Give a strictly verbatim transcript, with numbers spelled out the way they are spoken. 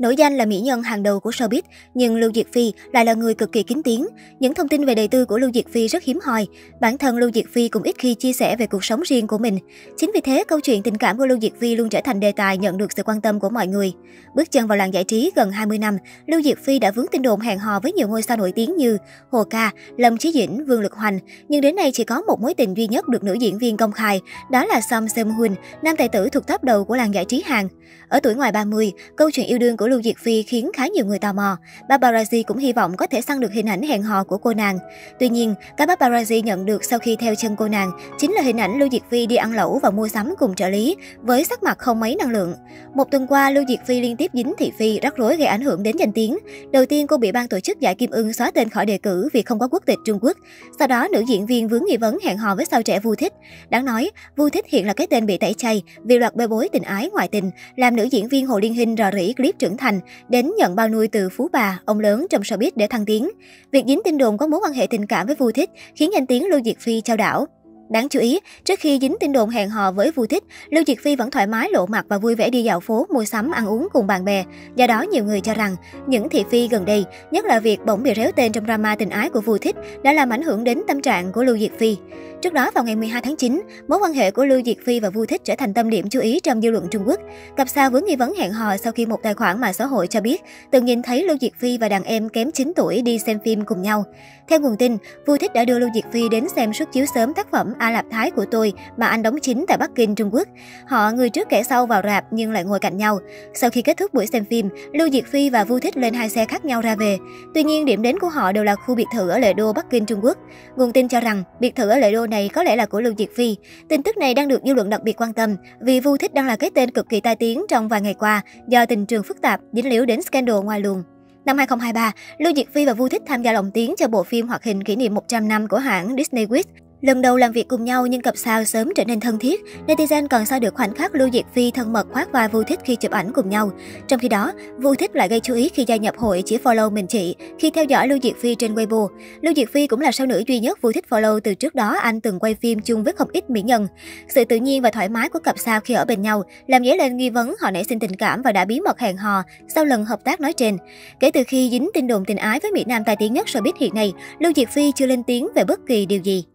Nổi danh là mỹ nhân hàng đầu của showbiz, nhưng Lưu Diệc Phi lại là người cực kỳ kín tiếng. Những thông tin về đời tư của Lưu Diệc Phi rất hiếm hoi. Bản thân Lưu Diệc Phi cũng ít khi chia sẻ về cuộc sống riêng của mình. Chính vì thế, câu chuyện tình cảm của Lưu Diệc Phi luôn trở thành đề tài nhận được sự quan tâm của mọi người. Bước chân vào làng giải trí gần hai mươi năm, Lưu Diệc Phi đã vướng tin đồn hẹn hò với nhiều ngôi sao nổi tiếng như Hồ Ca, Lâm Chí Dĩnh, Vương Lực Hoành. Nhưng đến nay chỉ có một mối tình duy nhất được nữ diễn viên công khai, đó là Song Seung Hoon, nam tài tử thuộc top đầu của làng giải trí Hàn. Ở tuổi ngoài ba mươi, câu chuyện yêu đương của Lưu Diệc Phi khiến khá nhiều người tò mò. Paparazzi cũng hy vọng có thể săn được hình ảnh hẹn hò của cô nàng. Tuy nhiên, các paparazzi nhận được sau khi theo chân cô nàng chính là hình ảnh Lưu Diệc Phi đi ăn lẩu và mua sắm cùng trợ lý, với sắc mặt không mấy năng lượng. Một tuần qua, Lưu Diệc Phi liên tiếp dính thị phi, rắc rối gây ảnh hưởng đến danh tiếng. Đầu tiên, cô bị ban tổ chức giải Kim Ưng xóa tên khỏi đề cử vì không có quốc tịch Trung Quốc. Sau đó, nữ diễn viên vướng nghi vấn hẹn hò với sao trẻ Vu Thích. Đáng nói, Vu Thích hiện là cái tên bị tẩy chay vì loạt bê bối tình ái ngoại tình, làm nữ diễn viên Hồ Liên Hinh rò rỉ clip trưởng thành, đến nhận bao nuôi từ phú bà, ông lớn trong showbiz để thăng tiến. Việc dính tin đồn có mối quan hệ tình cảm với Vu Thích khiến danh tiếng Lưu Diệc Phi chao đảo. Đáng chú ý, trước khi dính tin đồn hẹn hò với Vu Thích, Lưu Diệc Phi vẫn thoải mái lộ mặt và vui vẻ đi dạo phố, mua sắm, ăn uống cùng bạn bè. Do đó, nhiều người cho rằng những thị phi gần đây, nhất là việc bỗng bị réo tên trong drama tình ái của Vu Thích, đã làm ảnh hưởng đến tâm trạng của Lưu Diệc Phi. Trước đó, vào ngày mười hai tháng chín, mối quan hệ của Lưu Diệc Phi và Vu Thích trở thành tâm điểm chú ý trong dư luận Trung Quốc. Cặp sao vướng nghi vấn hẹn hò sau khi một tài khoản mạng xã hội cho biết từng nhìn thấy Lưu Diệc Phi và đàn em kém chín tuổi đi xem phim cùng nhau. Theo nguồn tin, Vu Thích đã đưa Lưu Diệc Phi đến xem suất chiếu sớm tác phẩm A Lạp Thái của tôi mà anh đóng chính tại Bắc Kinh, Trung Quốc. Họ người trước kẻ sau vào rạp nhưng lại ngồi cạnh nhau. Sau khi kết thúc buổi xem phim, Lưu Diệc Phi và Vu Thích lên hai xe khác nhau ra về. Tuy nhiên, điểm đến của họ đều là khu biệt thự ở Lệ Đô, Bắc Kinh, Trung Quốc. Nguồn tin cho rằng biệt thự ở Lệ Đô này có lẽ là của Lưu Diệc Phi. Tin tức này đang được dư luận đặc biệt quan tâm vì Vu Thích đang là cái tên cực kỳ tai tiếng trong vài ngày qua do tình trường phức tạp, dính líu đến scandal ngoài luồng. Năm hai không hai ba, Lưu Diệc Phi và Vu Thích tham gia lồng tiếng cho bộ phim hoạt hình kỷ niệm một trăm năm của hãng Disney Wish. Lần đầu làm việc cùng nhau nhưng cặp sao sớm trở nên thân thiết. Netizen còn soi được khoảnh khắc Lưu Diệc Phi thân mật khoác vai Vu Thích khi chụp ảnh cùng nhau. Trong khi đó, Vu Thích lại gây chú ý khi gia nhập hội chỉ follow mình chị khi theo dõi Lưu Diệc Phi trên Weibo. Lưu Diệc Phi cũng là sao nữ duy nhất Vu Thích follow từ trước đó anh từng quay phim chung với không ít mỹ nhân. Sự tự nhiên và thoải mái của cặp sao khi ở bên nhau làm dấy lên nghi vấn họ nảy sinh tình cảm và đã bí mật hẹn hò sau lần hợp tác nói trên. Kể từ khi dính tin đồn tình ái với mỹ nam tài tiếng nhất showbiz hiện nay, Lưu Diệc Phi chưa lên tiếng về bất kỳ điều gì.